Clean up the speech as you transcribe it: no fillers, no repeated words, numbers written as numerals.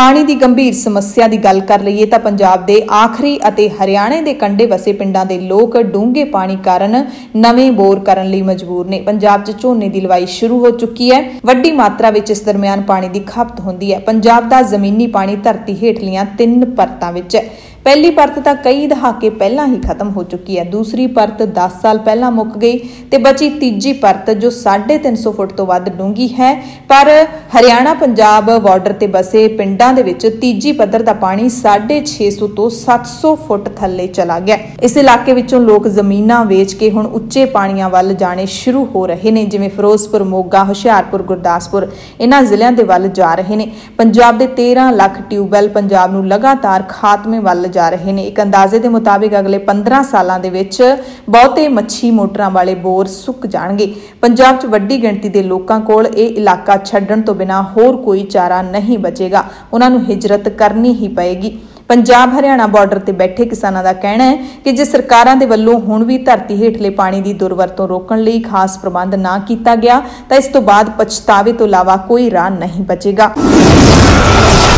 पानी की गंभीर समस्या की गल कर लईए तो पंजाब के आखिरी अते हरियाणे के कंढे वसे पिंडां दे लोग डूंगे पानी कारण नवें बोर करन लई मजबूर ने। पंजाब च झोने की लवाई शुरू हो चुकी है। वड्डी मात्रा विच इस दरमियान पानी की खपत होंदी है। पंजाब का जमीनी पानी धरती हेठलियां 3 परतां विच है। पहली परत तो कई दहाके पहला ही खत्म हो चुकी है। दूसरी परत 10 साल पहला मुक गई ते बची तीजी परत जो 350 फुट तो वध डूंगी है। पर हरियाणा पंजाब बॉर्डर ते बसे पिंडां दे विच तीजी पद्धर दा पानी 650 तो 700 फुट थल्ले चला गया। इस इलाके विचों लोग जमीनां वेच के हुण उच्चे पाणियां वल जाने शुरू हो रहे ने, जिवें फिरोजपुर, मोगा, हुशियारपुर, गुरदासपुर इन्हां जिलिਆਂ ਦੇ ਵੱਲ जा रहे ने। पंजाब ਦੇ 13 ਲੱਖ ट्यूबवैल पंजाब ਨੂੰ लगातार खात्मे ਵੱਲ जा रहे हैं। एक अंदाजे के मुताबिक अगले 15 सालों के विच बहुते मच्छी मोटरां वाले बोर सुक जाणगे। पंजाब च वड्डी गिणती के लोकां कोल इह इलाका छड्डण तो बिना होर कोई चारा नहीं बचेगा। उन्हां नूं हिजरत करनी ही पएगी। पंजाब हरियाणा बॉर्डर ते बैठे किसानां दा कहना है कि जे सरकारां दे वल्लों हुण भी धरती हेठले पानी की दुरवरतों रोकण लई खास प्रबंध ना कीता गया तां इस तों बाद पछतावे तो इलावा कोई राह नहीं बचेगा।